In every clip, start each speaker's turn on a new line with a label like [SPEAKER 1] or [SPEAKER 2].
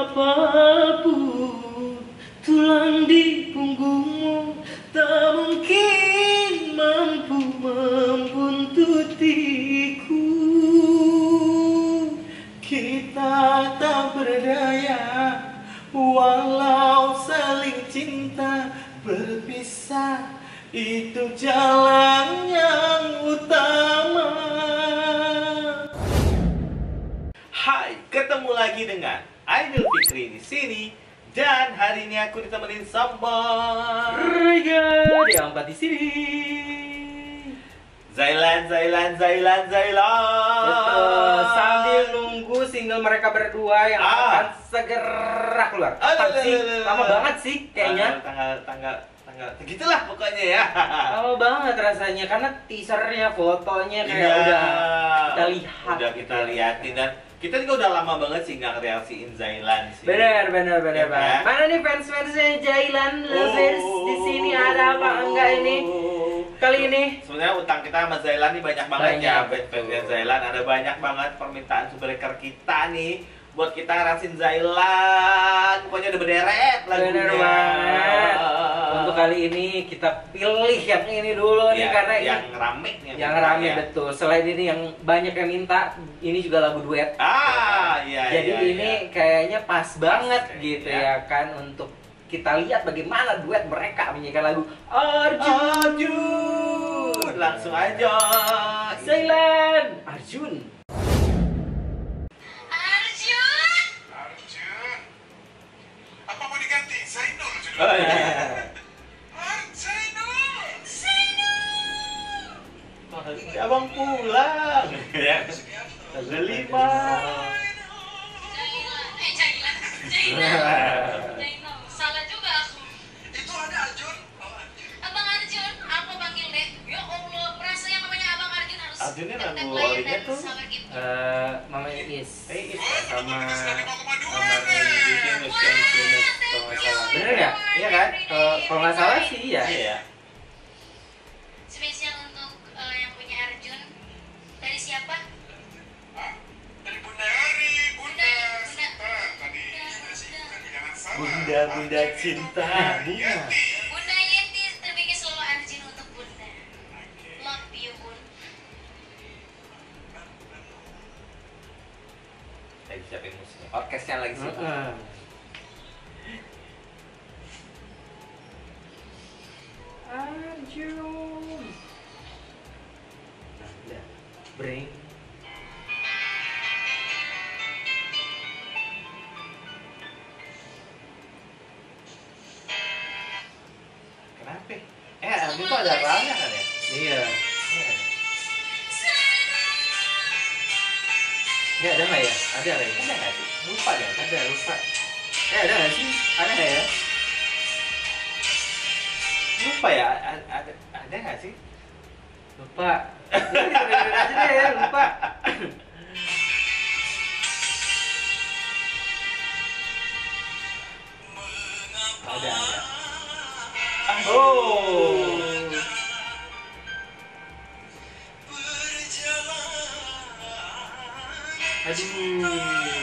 [SPEAKER 1] apapun tulang di punggungmu tak mungkin mampu membuntutiku. Kita tak berdaya walau saling cinta, berpisah itu jalan yang utama. Hai, ketemu lagi dengan Aidil Fikri di sini. Dan hari ini aku ditemenin sama
[SPEAKER 2] Rega yang empat di sini.
[SPEAKER 1] Zailan.
[SPEAKER 2] Betul. Sambil nunggu single mereka berdua yang akan segera keluar. Kapan sih? Lama banget sih kayaknya.
[SPEAKER 1] Tanggal gitulah pokoknya ya.
[SPEAKER 2] Lama banget rasanya karena teasernya, fotonya kayak
[SPEAKER 1] Iya,
[SPEAKER 2] udah kita lihat.
[SPEAKER 1] Udah kita liatin dan kita juga udah lama banget sih nggak reaksiin Zailan sih.
[SPEAKER 2] Bener
[SPEAKER 1] Ya
[SPEAKER 2] banget.
[SPEAKER 1] kan?
[SPEAKER 2] Mana nih fans-fansnya Zailan Lovers di sini, ada apa enggak ini? Kali ini
[SPEAKER 1] Sebenarnya utang kita sama Zailan nih banyak banget ya.
[SPEAKER 2] Banyak.
[SPEAKER 1] Fans Zailan ada banyak banget permintaan subscriber kita nih buat kita ngerasin Zailan. Pokoknya udah berderet lagunya.
[SPEAKER 2] bener banget. Untuk kali ini kita pilih yang ini dulu nih
[SPEAKER 1] Ya,
[SPEAKER 2] karena
[SPEAKER 1] yang
[SPEAKER 2] ini
[SPEAKER 1] rame
[SPEAKER 2] yang rame
[SPEAKER 1] ya.
[SPEAKER 2] betul. Selain ini yang banyak yang minta, ini juga lagu duet.
[SPEAKER 1] Iya.
[SPEAKER 2] Jadi
[SPEAKER 1] iya,
[SPEAKER 2] ini
[SPEAKER 1] iya.
[SPEAKER 2] kayaknya pas banget
[SPEAKER 1] kayaknya,
[SPEAKER 2] gitu
[SPEAKER 1] ya.
[SPEAKER 2] ya kan untuk kita lihat bagaimana duet mereka menyanyikan lagu Arjun.
[SPEAKER 1] Langsung aja.
[SPEAKER 2] Zailan, Arjun.
[SPEAKER 3] Arjun, apa mau diganti? Zainul judulnya.
[SPEAKER 1] Oh, iya.
[SPEAKER 3] Zainul.
[SPEAKER 1] Abang pulang. Ya. Tanggal 5.
[SPEAKER 3] Zainul. Salah juga aku. Itu ada Arjun. Abang Arjun, aku panggil deh. Ya Allah, merasa yang namanya Abang Arjun harus
[SPEAKER 1] Arjunnya lagu
[SPEAKER 3] dekat
[SPEAKER 1] orinya
[SPEAKER 3] dan
[SPEAKER 1] tuh?
[SPEAKER 3] sama gitu.
[SPEAKER 2] Mama Iis
[SPEAKER 1] Sama
[SPEAKER 2] bener nggak?
[SPEAKER 1] Iya kan?
[SPEAKER 2] Kalau nggak salah sih ya.
[SPEAKER 1] Iya.
[SPEAKER 3] Spesial untuk yang punya Arjun. Dari siapa?
[SPEAKER 4] Dari Bunda Ari, Bunda.
[SPEAKER 3] Bunda.
[SPEAKER 4] Tadi jangan salah.
[SPEAKER 1] Bunda cinta. Bunga.
[SPEAKER 3] Bunda Yeti terbikin selalu Arjun untuk Bunda. Love you, Bun.
[SPEAKER 1] Lagi siapin musiknya. Orkesnya lagi sih.
[SPEAKER 2] Arjun. Bring.
[SPEAKER 1] Kenapa? Arjun tuh ada ralnya kan ya?
[SPEAKER 2] Iya.
[SPEAKER 1] Iya.
[SPEAKER 2] Ini ada nggak ya? Ada nggak ya?
[SPEAKER 1] Ada nggak sih? Lupa deh.
[SPEAKER 2] Ada, lupa. Ada nggak sih? Ada nggak ya?
[SPEAKER 1] Lupa ya? Ada nggak sih?
[SPEAKER 2] Lupa. Dengerin aja deh ya, lupa.
[SPEAKER 1] Ada.
[SPEAKER 2] Oh. Aduh.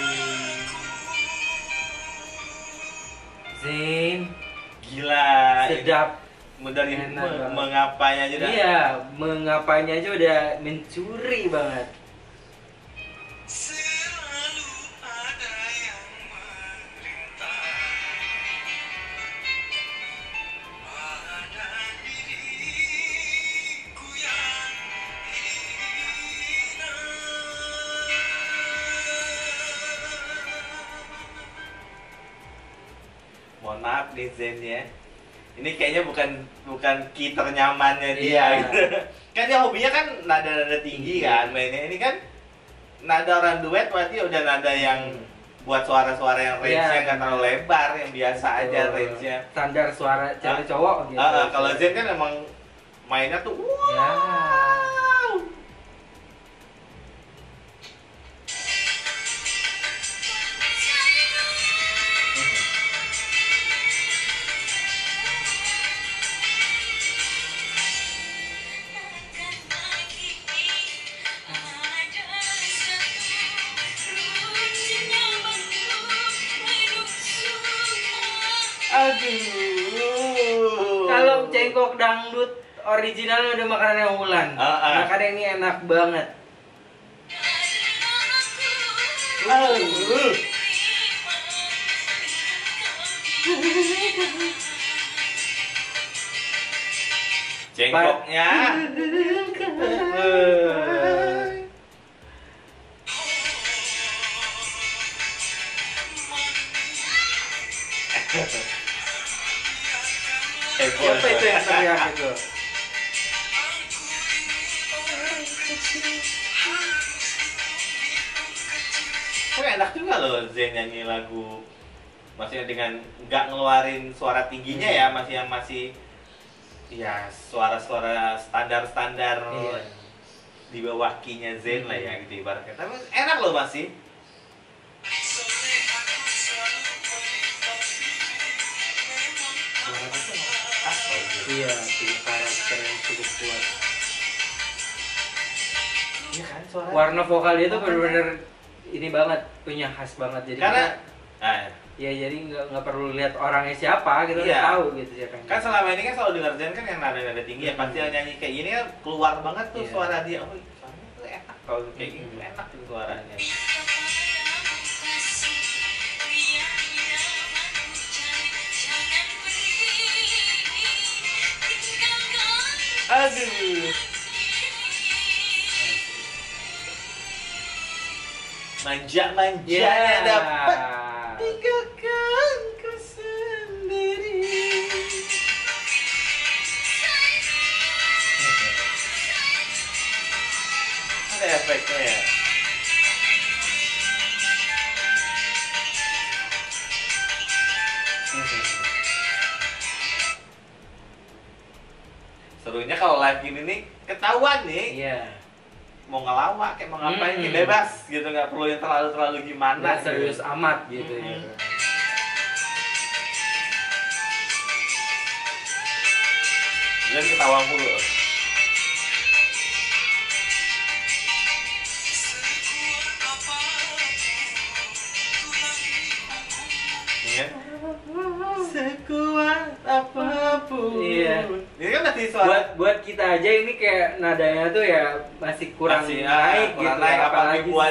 [SPEAKER 2] Zain,
[SPEAKER 1] Gila.
[SPEAKER 2] sedap.
[SPEAKER 1] Dari
[SPEAKER 2] Enak banget.
[SPEAKER 1] mengapanya aja dah.
[SPEAKER 2] Iya, mengapanya aja udah mencuri banget.
[SPEAKER 4] Selalu ada yang memerintah pada diriku yang hina.
[SPEAKER 1] Mohon maaf nih Zen ya. Ini kayaknya bukan key ternyamannya dia
[SPEAKER 2] Iya.
[SPEAKER 1] gitu. Kan dia hobinya kan nada-nada tinggi kan mainnya. Ini kan nada orang duet berarti udah nada yang buat suara-suara yang range-nya nggak terlalu lebar, yang biasa aja range-nya.
[SPEAKER 2] Standar suara cewek cowok gitu.
[SPEAKER 1] Kalau Zen kan emang mainnya tuh
[SPEAKER 2] Ya.
[SPEAKER 1] wow. Aduh.
[SPEAKER 2] Kalau cengkok dangdut originalnya udah makanannya Wulan. Makanya ini enak banget.
[SPEAKER 1] Cengkoknya.
[SPEAKER 2] Siapa itu yang teriak itu?
[SPEAKER 1] Kok enak juga loh Zen nyanyi lagu, maksudnya dengan nggak ngeluarin suara tingginya ya, masih ya suara-suara standar
[SPEAKER 2] Iya.
[SPEAKER 1] di bawah key-nya Zen lah ya gitu ibaratnya. Tapi enak loh masih.
[SPEAKER 2] Iya, karakter yang cukup kuat.
[SPEAKER 1] Iya kan suara.
[SPEAKER 2] Warna vokal dia tuh benar-benar ini banget, punya khas banget. Jadi
[SPEAKER 1] Karena
[SPEAKER 2] ya jadi nggak perlu lihat orangnya siapa gitu,
[SPEAKER 1] Iya.
[SPEAKER 2] udah tahu gitu siapa yang
[SPEAKER 1] kan selama ini kan selalu dengar Zen kan yang nada tinggi ya, pasti yang nyanyi kayak gini kan keluar banget tuh
[SPEAKER 2] Iya.
[SPEAKER 1] suara dia. Oh, suaranya tuh enak kalau kayak gini tuh enak tuh suaranya. Aduh. Manja-manjanya dapat tinggalkan ku sendiri. Ada efeknya ya. Serunya kalau live gini nih ketahuan nih.
[SPEAKER 2] Iya.
[SPEAKER 1] Mau ngelawak kayak mau ngapain
[SPEAKER 2] Hmm.
[SPEAKER 1] bebas gitu, nggak perlu yang terlalu gimana
[SPEAKER 2] Nggak
[SPEAKER 1] gitu.
[SPEAKER 2] serius amat gitu ya.
[SPEAKER 1] Dan ketawa mulu. Iya. Sekuat apapun.
[SPEAKER 2] Iya.
[SPEAKER 1] Ini kan masih suara
[SPEAKER 2] Buat kita aja ini kayak nadanya tuh ya masih kurang
[SPEAKER 1] masih,
[SPEAKER 2] naik
[SPEAKER 1] kurang
[SPEAKER 2] gitu.
[SPEAKER 1] naik, apalagi buat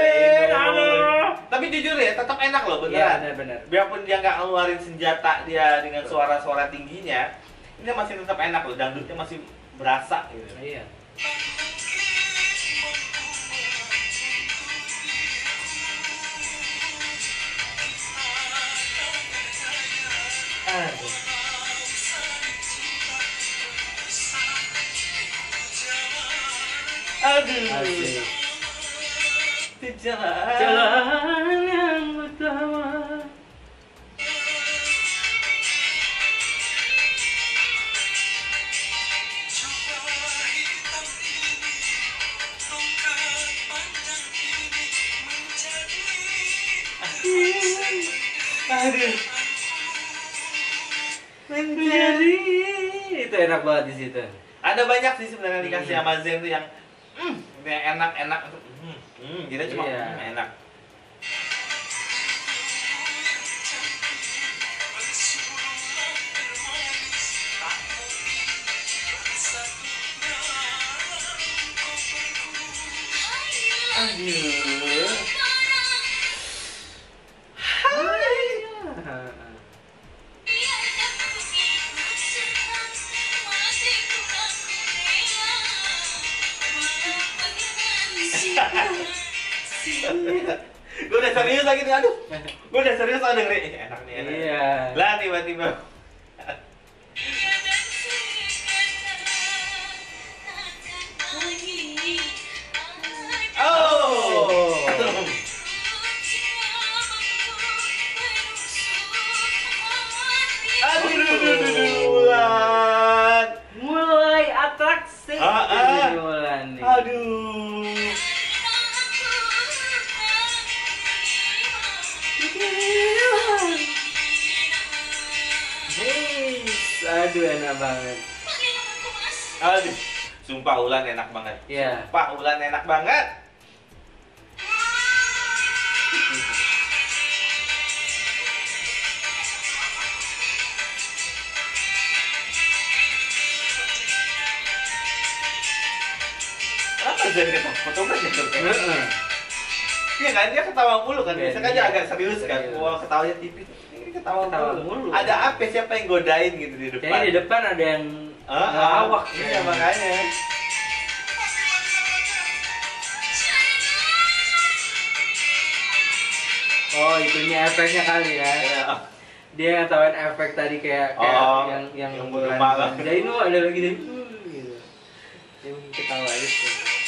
[SPEAKER 1] Tapi jujur ya, tetap enak loh
[SPEAKER 2] Iya,
[SPEAKER 1] beneran.
[SPEAKER 2] benar.
[SPEAKER 1] Biarpun dia nggak ngeluarin senjata dia dengan suara-suara tingginya, ini masih tetap enak loh. Dangdutnya masih berasa gitu.
[SPEAKER 2] Iya.
[SPEAKER 1] Aduh. Aduh.
[SPEAKER 2] Asik.
[SPEAKER 1] Di jalan.
[SPEAKER 2] Jalan yang utama.
[SPEAKER 1] Aduh.
[SPEAKER 2] Menjadi itu enak banget di situ.
[SPEAKER 1] Ada banyak sih sebenarnya dikasih sama Zen tuh yang enak-enak. Kita cuma
[SPEAKER 2] Iya.
[SPEAKER 1] enak. Aduh. Gue udah serius lagi nih, aduh. Gue udah serius lah dengerin. Enak nih, enak.
[SPEAKER 2] Iya.
[SPEAKER 1] Lah tiba-tiba. Oh. Aduh, Wulan.
[SPEAKER 2] Mulai atraksi
[SPEAKER 1] Ah.
[SPEAKER 2] ini Wulan nih.
[SPEAKER 1] Aduh.
[SPEAKER 2] Yes. Aduh enak banget.
[SPEAKER 1] Aduh. Sumpah Wulan enak banget.
[SPEAKER 2] Iya.
[SPEAKER 1] Sumpah Wulan enak banget. Fotografer gitu kan.
[SPEAKER 2] Heeh.
[SPEAKER 1] Iya kan, dia ketawa mulu kan,
[SPEAKER 2] Iya,
[SPEAKER 1] biasanya kan
[SPEAKER 2] iya.
[SPEAKER 1] dia agak serius kan.
[SPEAKER 2] Serius.
[SPEAKER 1] Wah, ketawanya tipis, ini ketawa
[SPEAKER 2] Ketawa
[SPEAKER 1] mulu.
[SPEAKER 2] mulu.
[SPEAKER 1] Ada apa, siapa yang godain gitu di depan?
[SPEAKER 2] Kayaknya di depan ada yang ngelawak.
[SPEAKER 1] Iya, makanya.
[SPEAKER 2] Oh, itunya efeknya kali ya.
[SPEAKER 1] Ya.
[SPEAKER 2] Dia yang tawain efek tadi kayak
[SPEAKER 1] Oh,
[SPEAKER 2] yang
[SPEAKER 1] yang
[SPEAKER 2] bulan
[SPEAKER 1] malam.
[SPEAKER 2] Zainu ada lagi deh gitu. Dia mungkin ketawa gitu.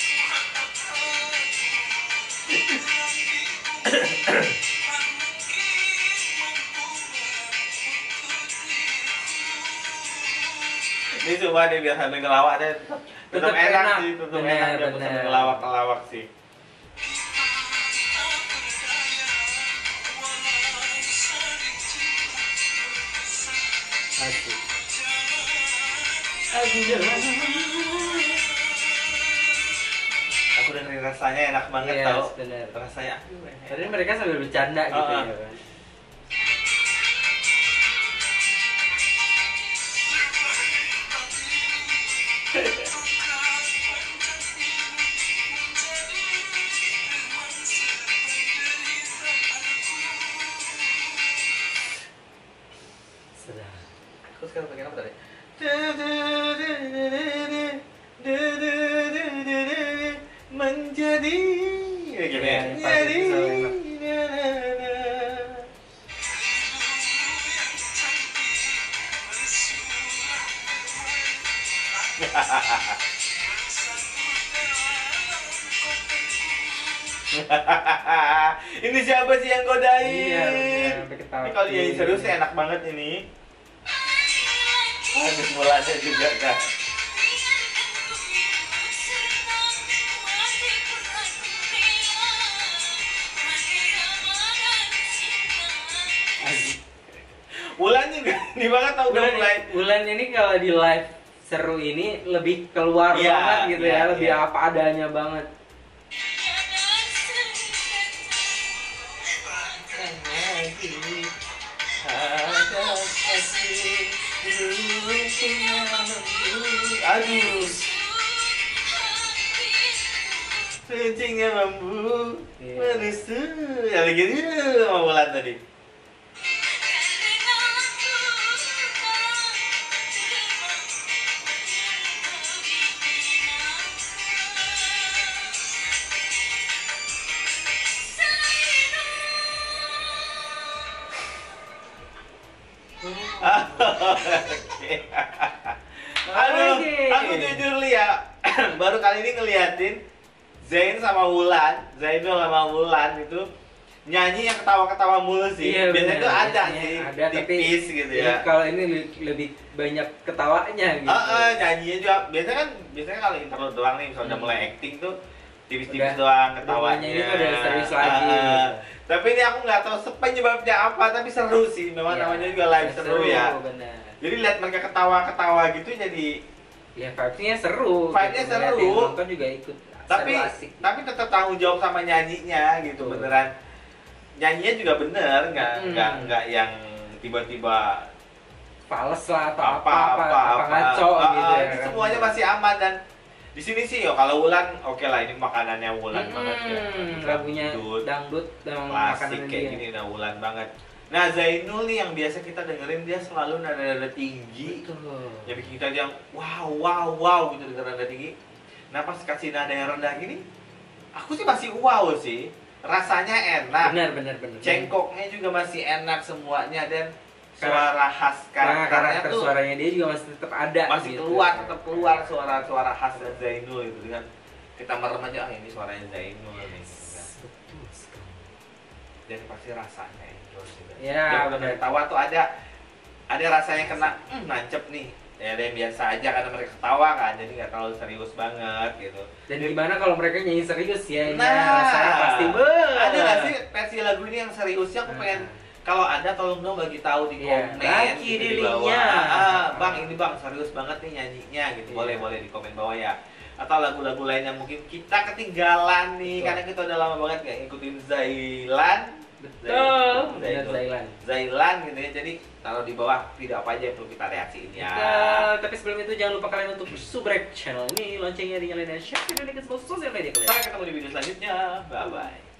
[SPEAKER 1] Ini cuma dia biar sambil ngelawak deh. Tetap
[SPEAKER 2] Tetep
[SPEAKER 1] enak
[SPEAKER 2] enak.
[SPEAKER 1] sih, tetap
[SPEAKER 2] Bener,
[SPEAKER 1] enak dia
[SPEAKER 2] bener.
[SPEAKER 1] sambil ngelawak sih.
[SPEAKER 2] Asik.
[SPEAKER 1] Aku dengerin rasanya enak banget
[SPEAKER 2] Yes,
[SPEAKER 1] tau.
[SPEAKER 2] bener.
[SPEAKER 1] Rasanya aduh enak.
[SPEAKER 2] Tadi mereka sambil bercanda gitu
[SPEAKER 1] Ah.
[SPEAKER 2] ya kan. Sedap.
[SPEAKER 1] Aku sekarang pengen apa tadi? Menjadi ya gitu ya.
[SPEAKER 2] Iya, ini pasti
[SPEAKER 1] Jadi
[SPEAKER 2] bisa
[SPEAKER 1] ini siapa sih yang godain?
[SPEAKER 2] Iya, bener, sampai ketawa.
[SPEAKER 1] Ini kalau nyanyi serius sih enak banget ini. Aduh, mulanya juga kan.
[SPEAKER 2] Asik.
[SPEAKER 1] Wulan juga ini banget tau udah mulai.
[SPEAKER 2] Bulan ini kalau di live seru ini lebih keluar
[SPEAKER 1] Iya,
[SPEAKER 2] banget gitu
[SPEAKER 1] iya,
[SPEAKER 2] ya, lebih
[SPEAKER 1] iya.
[SPEAKER 2] apa adanya banget.
[SPEAKER 1] Aduh, kucingnya bambu,
[SPEAKER 2] Iya.
[SPEAKER 1] menusuk. Ya lagi sama Wulan tadi. Oke. Aduh,
[SPEAKER 2] Oke.
[SPEAKER 1] aku jujur li ya, baru kali ini ngeliatin Zain sama Wulan, Zainul sama Wulan itu nyanyi yang ketawa-ketawa mulu sih.
[SPEAKER 2] Iya,
[SPEAKER 1] Biasanya
[SPEAKER 2] bener.
[SPEAKER 1] itu ada
[SPEAKER 2] Biasanya
[SPEAKER 1] sih,
[SPEAKER 2] ada, tapi
[SPEAKER 1] tipis gitu
[SPEAKER 2] ini
[SPEAKER 1] ya.
[SPEAKER 2] kalau ini lebih banyak ketawanya gitu.
[SPEAKER 1] Nyanyinya juga biasanya kalau interlude doang nih, misalnya udah mulai acting tuh tipis-tipis
[SPEAKER 2] Udah,
[SPEAKER 1] doang
[SPEAKER 2] udah
[SPEAKER 1] ketawanya.
[SPEAKER 2] nyanyi tuh udah serius lagi, gitu.
[SPEAKER 1] Tapi ini aku nggak tahu penyebabnya apa, tapi seru sih. Memang
[SPEAKER 2] Iya,
[SPEAKER 1] namanya juga live seru ya.
[SPEAKER 2] Bener.
[SPEAKER 1] Jadi lihat mereka ketawa-ketawa gitu jadi
[SPEAKER 2] Ya vibe-nya seru.
[SPEAKER 1] Vibe-nya
[SPEAKER 2] gitu.
[SPEAKER 1] seru.
[SPEAKER 2] Ngeliat yang nonton juga ikut.
[SPEAKER 1] tapi
[SPEAKER 2] seru, asik.
[SPEAKER 1] tetap tanggung jawab sama nyanyinya gitu.
[SPEAKER 2] Betul.
[SPEAKER 1] Beneran nyanyinya juga bener,
[SPEAKER 2] Hmm.
[SPEAKER 1] nggak yang tiba-tiba
[SPEAKER 2] Fales lah atau
[SPEAKER 1] apa
[SPEAKER 2] ngaco gitu ya.
[SPEAKER 1] itu
[SPEAKER 2] kan.
[SPEAKER 1] semuanya masih aman. Dan di sini sih yo kalau Wulan oke lah, ini makanannya Wulan banget ya.
[SPEAKER 2] Lagunya dangdut dan
[SPEAKER 1] klasik
[SPEAKER 2] makanan
[SPEAKER 1] kayak
[SPEAKER 2] dia.
[SPEAKER 1] gini, nah Wulan banget. Nah Zainul nih yang biasa kita dengerin, dia selalu nada-nada tinggi
[SPEAKER 2] Betul.
[SPEAKER 1] yang bikin kita yang wow gitu dengan nada tinggi. Nah pas kasih nada yang rendah gini, aku sih masih wow sih, rasanya enak,
[SPEAKER 2] Benar.
[SPEAKER 1] cengkoknya juga masih enak semuanya, dan suara khas
[SPEAKER 2] Karena
[SPEAKER 1] karakternya
[SPEAKER 2] karakter
[SPEAKER 1] tuh
[SPEAKER 2] suaranya dia juga masih tetap ada.
[SPEAKER 1] masih
[SPEAKER 2] gitu.
[SPEAKER 1] tetap keluar suara khas dari Zainul itu. Dengan kita merem aja, ini suaranya Zainul nih.
[SPEAKER 2] Betul sekali.
[SPEAKER 1] Dan pasti rasanya enjoy juga.
[SPEAKER 2] Ya,
[SPEAKER 1] Dia
[SPEAKER 2] benar.
[SPEAKER 1] ketawa tuh ada rasanya kena nancep nih. Ya ada yang biasa aja karena mereka ketawa kan, jadi nggak terlalu serius banget gitu.
[SPEAKER 2] Dan gimana kalau mereka nyanyi serius ya?
[SPEAKER 1] Nah,
[SPEAKER 2] Rasanya pasti
[SPEAKER 1] ada nggak sih versi lagu ini yang seriusnya? Aku pengen, kalau ada tolong dong bagi tahu di
[SPEAKER 2] Iya,
[SPEAKER 1] komen
[SPEAKER 2] bagi
[SPEAKER 1] gitu
[SPEAKER 2] di
[SPEAKER 1] di bawah.
[SPEAKER 2] linknya.
[SPEAKER 1] Bang ini bang serius banget nih nyanyinya gitu.
[SPEAKER 2] Iya.
[SPEAKER 1] Boleh di komen bawah ya. Atau lagu-lagu lain yang mungkin kita ketinggalan nih,
[SPEAKER 2] Betul.
[SPEAKER 1] karena kita udah lama banget nggak ngikutin Zailan.
[SPEAKER 2] Betul. Benar, Zailan.
[SPEAKER 1] Zailan gitu ya. Jadi taruh di bawah video apa aja yang perlu kita reaksiin ya.
[SPEAKER 2] Tapi sebelum itu jangan lupa kalian untuk subscribe channel ini, loncengnya dinyalain dan share video ini ke semua sosial media kalian.
[SPEAKER 1] Sampai ketemu di video selanjutnya. Bye bye.